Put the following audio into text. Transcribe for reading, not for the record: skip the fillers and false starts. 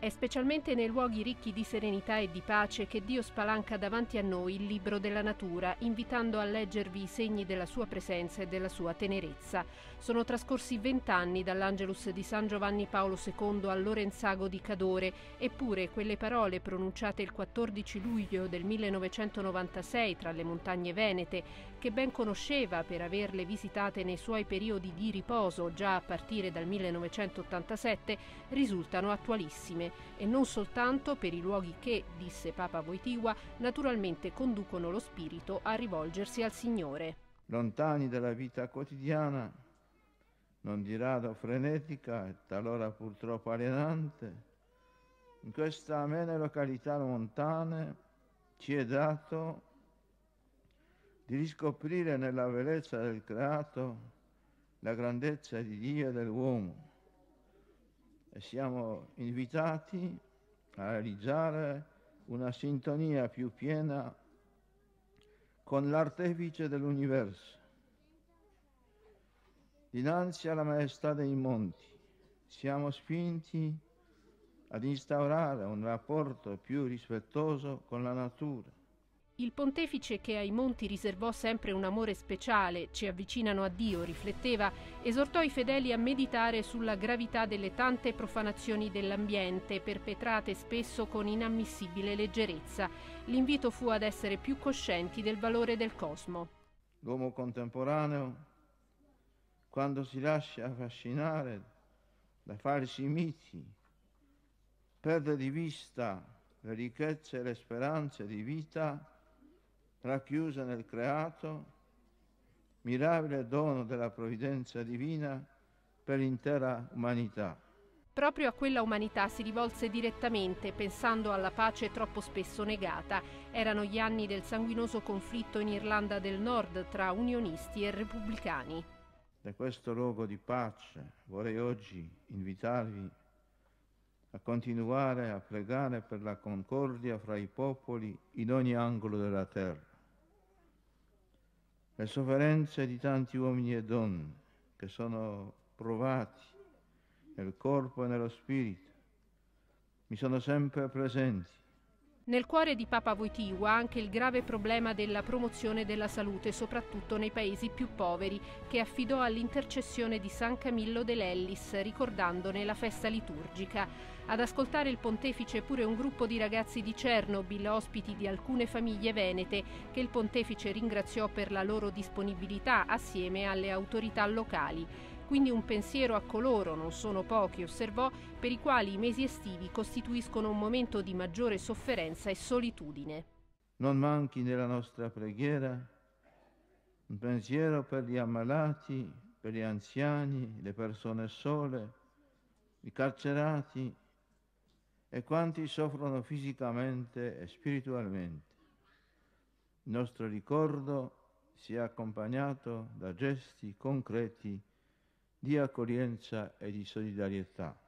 È specialmente nei luoghi ricchi di serenità e di pace che Dio spalanca davanti a noi il libro della natura, invitando a leggervi i segni della sua presenza e della sua tenerezza. Sono trascorsi 20 anni dall'Angelus di San Giovanni Paolo II al Lorenzago di Cadore, eppure quelle parole pronunciate il 14 luglio del 1996 tra le montagne venete, che ben conosceva per averle visitate nei suoi periodi di riposo già a partire dal 1987, risultano attualissime. E non soltanto per i luoghi che, disse Papa Wojtyła, naturalmente conducono lo spirito a rivolgersi al Signore. Lontani dalla vita quotidiana, non di rado frenetica e talora purtroppo alienante, in queste amene località montane ci è dato di riscoprire nella bellezza del creato la grandezza di Dio e dell'uomo. E siamo invitati a realizzare una sintonia più piena con l'artefice dell'universo. Dinanzi alla maestà dei monti siamo spinti ad instaurare un rapporto più rispettoso con la natura. Il pontefice, che ai monti riservò sempre un amore speciale, ci avvicinano a Dio, rifletteva, esortò i fedeli a meditare sulla gravità delle tante profanazioni dell'ambiente, perpetrate spesso con inammissibile leggerezza. L'invito fu ad essere più coscienti del valore del cosmo. L'uomo contemporaneo, quando si lascia affascinare da falsi miti, perde di vista le ricchezze e le speranze di vita racchiuse nel creato, mirabile dono della provvidenza divina per l'intera umanità. Proprio a quella umanità si rivolse direttamente, pensando alla pace troppo spesso negata. Erano gli anni del sanguinoso conflitto in Irlanda del Nord tra unionisti e repubblicani. Da questo luogo di pace vorrei oggi invitarvi a continuare a pregare per la concordia fra i popoli in ogni angolo della terra. Le sofferenze di tanti uomini e donne che sono provati nel corpo e nello spirito mi sono sempre presenti. Nel cuore di Papa Wojtyła anche il grave problema della promozione della salute, soprattutto nei paesi più poveri, che affidò all'intercessione di San Camillo dell'Ellis, ricordandone la festa liturgica. Ad ascoltare il pontefice pure un gruppo di ragazzi di Chernobyl, ospiti di alcune famiglie venete, che il pontefice ringraziò per la loro disponibilità assieme alle autorità locali. Quindi un pensiero a coloro, non sono pochi, osservò, per i quali i mesi estivi costituiscono un momento di maggiore sofferenza e solitudine. Non manchi nella nostra preghiera un pensiero per gli ammalati, per gli anziani, le persone sole, i carcerati e quanti soffrono fisicamente e spiritualmente. Il nostro ricordo sia accompagnato da gesti concreti di accoglienza e di solidarietà.